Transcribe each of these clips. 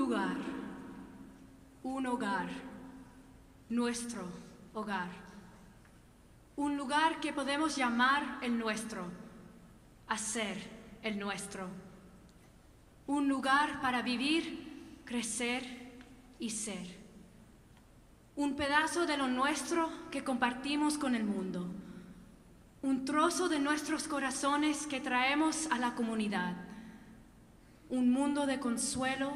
lugar, un hogar, nuestro hogar. Un lugar que podemos llamar el nuestro, hacer el nuestro. Un lugar para vivir, crecer y ser. Un pedazo de lo nuestro que compartimos con el mundo. Un trozo de nuestros corazones que traemos a la comunidad. Un mundo de consuelo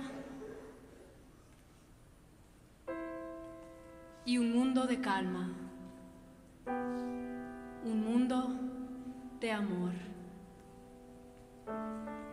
y un mundo de calma. Un mundo de amor.